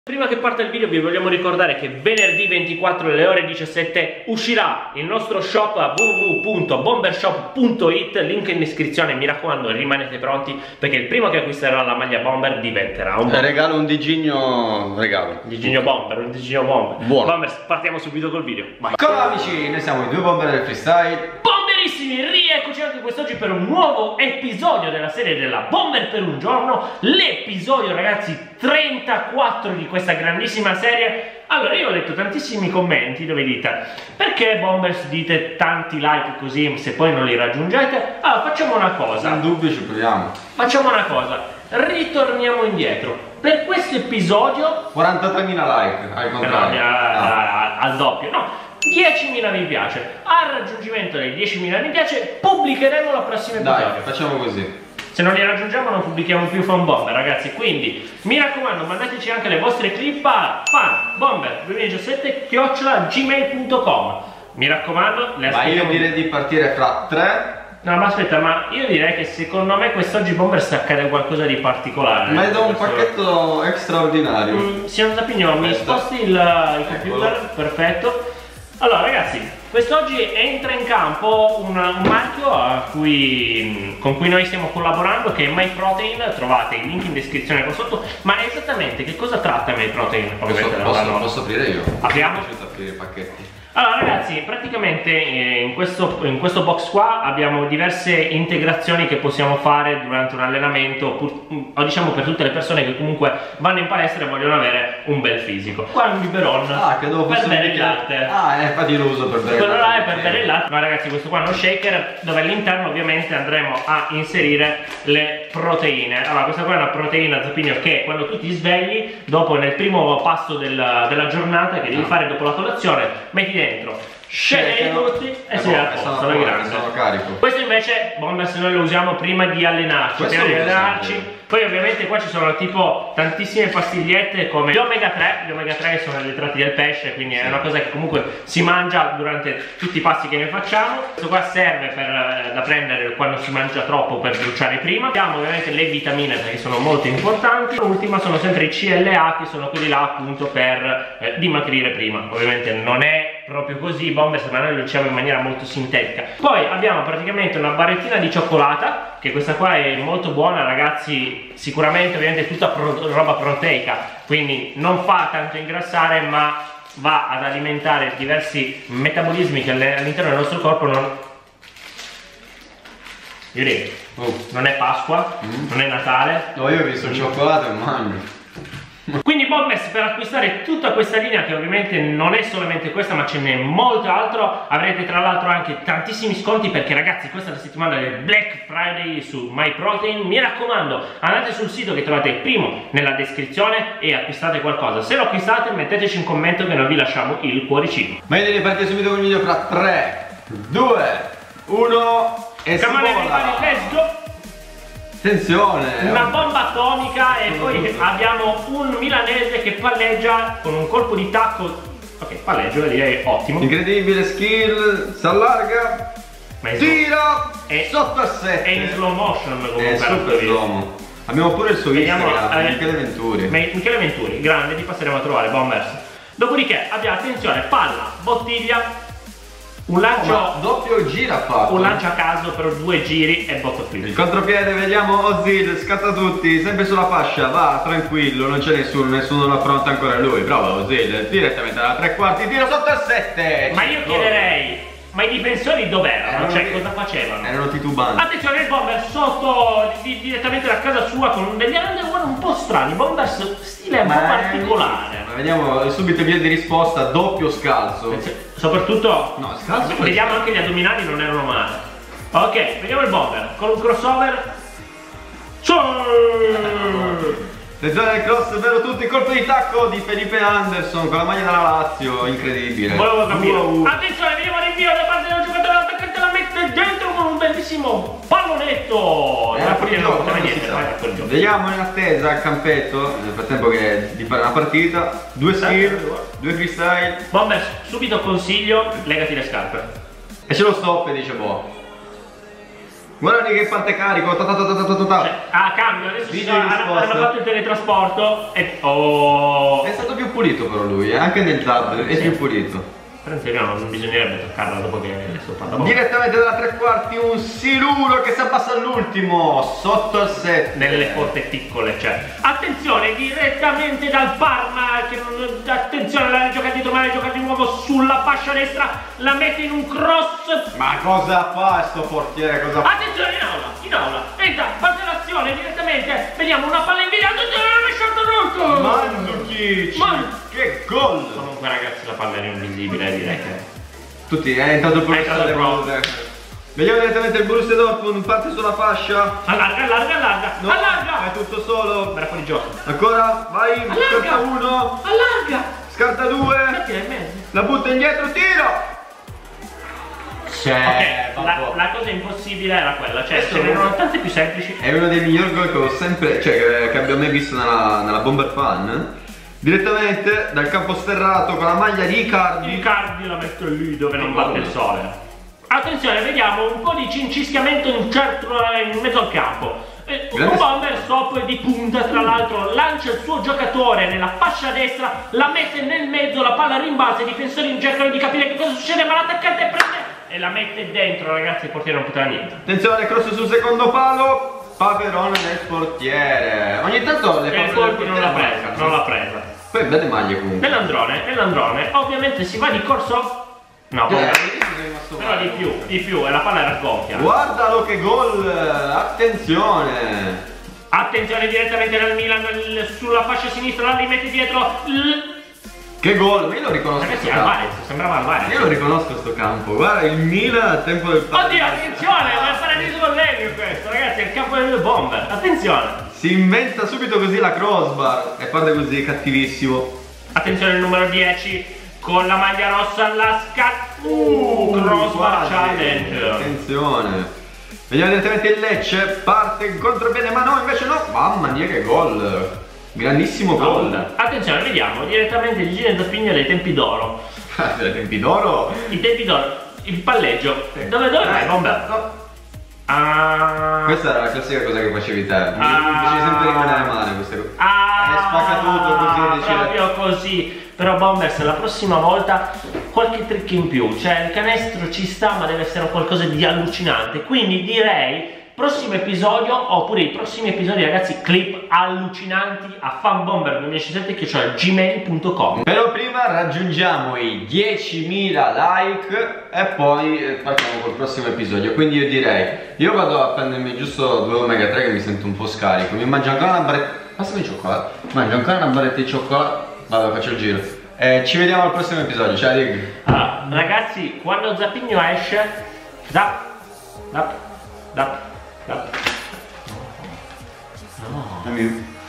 Prima che parte il video vi vogliamo ricordare che venerdì 24 alle ore 17 uscirà il nostro shop a www.bombershop.it, link in descrizione. Mi raccomando, rimanete pronti perché il primo che acquisterà la maglia bomber diventerà un bomber. Regalo un digigno, regalo. Digigno bomber, un digigno bomber. Buono. Bombers, partiamo subito col video. Vai. Ciao amici, noi siamo i due bomber del freestyle. Bomberissimi, rieccoci anche quest'oggi per un nuovo episodio della serie della Bomber per un giorno. L'episodio, ragazzi, 34 di questa grandissima serie. Allora, io ho letto tantissimi commenti dove dite: perché Bombers dite tanti like così se poi non li raggiungete? Allora, facciamo una cosa. In dubbio ci proviamo. Facciamo una cosa, ritorniamo indietro. Per questo episodio 43.000 like, al contrario. al doppio, no. 10.000 mi piace. Al raggiungimento dei 10.000 mi piace pubblicheremo la prossima episodio. Dai, facciamo così. Se non li raggiungiamo non pubblichiamo più Fan Bomber, ragazzi. Quindi mi raccomando, mandateci anche le vostre clip a fanbomber2017@gmail.com. Mi raccomando, le Ma io direi di partire fra 3. No, ma aspetta, ma io direi che secondo me quest'oggi Bombers accade qualcosa di particolare. Ma è da un pacchetto straordinario. Signor Zappigno, mi sposti il computer? Perfetto. Allora ragazzi, quest'oggi entra in campo un marchio con cui noi stiamo collaborando, che è MyProtein. Trovate il link in descrizione qua sotto. Ma esattamente che cosa tratta MyProtein? Posso aprire io? Apriamo? Posso aprire i pacchetti. Allora ragazzi, praticamente in questo box qua abbiamo diverse integrazioni che possiamo fare durante un allenamento, o diciamo per tutte le persone che comunque vanno in palestra e vogliono avere un bel fisico. Qua è un biberon che devo per bere il latte. Infatti lo uso per bere il latte. Quello là è per bere il latte. Ma ragazzi, questo qua è uno shaker dove all'interno ovviamente andremo a inserire le proteine. Allora, questa qua è una proteina, Zappigno, che quando tu ti svegli, dopo nel primo passo della giornata che devi fare dopo la colazione, metti dentro, scegli tutti e sei a posto, sono carico. Questo invece, Bombers, noi lo usiamo prima di allenarci. Poi ovviamente qua ci sono tipo tantissime pastigliette come gli omega 3. Gli omega 3 sono i tratti del pesce, quindi è una cosa che comunque si mangia durante tutti i passi che noi facciamo. Questo qua serve da prendere quando si mangia troppo, per bruciare prima. Abbiamo ovviamente le vitamine, che sono molto importanti. L'ultima sono sempre i CLA, che sono quelli là appunto per dimagrire prima. Ovviamente non è proprio così Bombers, ma noi lo diciamo in maniera molto sintetica. Poi abbiamo praticamente una barrettina di cioccolata, che questa qua è molto buona, ragazzi. Sicuramente ovviamente tutta roba proteica, quindi non fa tanto ingrassare, ma va ad alimentare diversi metabolismi che all'interno del nostro corpo non è Pasqua, non è Natale. No, io ho visto il cioccolato e mangio. Quindi Bombers, per acquistare tutta questa linea, che ovviamente non è solamente questa ma ce n'è molto altro, avrete tra l'altro anche tantissimi sconti, perché ragazzi questa è la settimana del Black Friday su MyProtein. Mi raccomando, andate sul sito che trovate primo nella descrizione e acquistate qualcosa. Se lo acquistate metteteci in commento che noi vi lasciamo il cuoricino. Ma io devi partire subito con il video fra 3, 2, 1 e si vola. Let's go! Attenzione! Una bomba atomica e poi abbiamo un milanese che palleggia con un colpo di tacco. Ok, palleggio, direi ottimo. Incredibile skill, si allarga, tira, sotto a 7. È in slow motion comunque. È super slow. Abbiamo pure il suo Instagram, Michele Venturi. Michele Venturi, grande, ti passeremo a trovare, Bombers. Dopodiché abbiamo, attenzione, palla, bottiglia, un lancio doppio gira fatto. Un lancio a caso per 2 giri e botto qui. Il contropiede, vediamo Ozil, scatta tutti, sempre sulla fascia, va tranquillo, non c'è nessuno lo affronta ancora lui. Prova Ozil, direttamente alla 3/4, tiro sotto a 7. Ma io chiederei, ma i difensori dov'erano? Cioè cosa facevano? Erano titubanti. Attenzione, il Bomber sotto direttamente da casa sua con degli underwear un po' strani. Bombers stile un po' particolare. Ma vediamo subito via di risposta, doppio scalzo. Soprattutto, no, scalzo. Vediamo anche gli addominali, non erano male. Ok, vediamo il Bomber con un crossover. Attenzione del cross, vero tutti, colpo di tacco di Felipe Anderson con la maglia della Lazio, incredibile. Volevo capire. Attenzione, vediamo l'invio da parte del giocatore, l'attaccante la mette dentro con un bellissimo pallonetto. Vediamo in attesa al campetto, nel frattempo di fare una partita. 2 skill, 2 freestyle. Bombers, subito consiglio, legati le scarpe. E se lo stop e dice boh. Guarda lì che parte carico. A cambio, adesso hanno fatto il teletrasporto e... Oh! È stato più pulito però lui, anche nel dub è più pulito. Però in teoria non bisognerebbe toccarla dopo che è sopra. Direttamente dalla 3/4 un Siluro che si abbassa all'ultimo, sotto al 7. Nelle porte piccole, cioè. Attenzione, direttamente dal Parma, che non... attenzione, la gioca dietro, ma la gioca di nuovo sulla fascia destra, la mette in un cross. Ma cosa fa sto portiere? Cosa fa? Attenzione in aula, entra, parte l'azione direttamente, vediamo una palla inviata, non è lasciato Mandzukic! Che gol! Comunque ragazzi la palla era invisibile, direi che... Tutti, è entrato il Borussia. Vediamo direttamente il Borussia Dortmund, parte sulla fascia. Allarga, no, allarga! È tutto solo. Era fuori gioco. Ancora, vai, scarta 1. Allarga! Scarta 2. La butta indietro, tiro! Ok, la cosa impossibile era quella, cioè ce n'erano tante più semplici. È uno dei migliori gol che ho sempre, cioè che abbia mai visto nella Bomber Fan. Direttamente dal campo sterrato con la maglia di Icardi. Icardi la mette lì dove non batte il sole. Attenzione, vediamo un po' di cincischiamento in mezzo al campo. Un bomber stop di punta, tra l'altro lancia il suo giocatore nella fascia destra, la mette nel mezzo, la palla rimbalza, i difensori cercano di capire che cosa succede, ma l'attaccante prende e la mette dentro, ragazzi, il portiere non poteva niente. Attenzione, cross sul secondo palo, Paperone nel portiere. Ogni tanto le portiere non l'ha presa. Poi belle maglie comunque. E l'androne, ovviamente si va di corso. No, però di più, e la palla era gonfia. Guardalo che gol, attenzione. Attenzione direttamente dal Milan, sulla fascia sinistra, la rimette dietro. Che gol, ma io lo riconosco. Ragazzi, Alvarez, sembrava Alvarez. Io lo riconosco sto campo, guarda il Milan al tempo del paradiso. Oddio, attenzione, è il paradiso con Legno questo, ragazzi, è il campo del bomber, attenzione. Si inventa subito così la crossbar e parte così, cattivissimo. Attenzione il numero 10 con la maglia rossa alla crossbar challenge. Attenzione. Vediamo direttamente il Lecce, parte in contropiede, ma no, invece no. Mamma mia che gol. Grandissimo gol. Attenzione, vediamo direttamente il Gine Zappigna dei tempi d'oro. Dei tempi d'oro? I tempi d'oro, il palleggio. Dove vai, bomber? No. Questa era la classica cosa che facevi te. Mi facevi sempre rimanere male queste cose. Spacca tutto così, proprio così. Però Bombers la prossima volta qualche trick in più. Cioè il canestro ci sta, ma deve essere qualcosa di allucinante. Quindi direi prossimo episodio, oppure i prossimi episodi, ragazzi, clip allucinanti a fanbomber2017 che cioè gmail.com. Però prima raggiungiamo i 10.000 like e poi partiamo col prossimo episodio. Quindi io direi, io vado a prendermi giusto 2 omega 3 che mi sento un po' scarico. Mi mangio ancora una barretta, passami il cioccolato. Mangio ancora una barretta di cioccolato. Vado, faccio il giro. Ci vediamo al prossimo episodio. Ciao Rig. Allora, ragazzi, quando Zappigno esce, zap. No.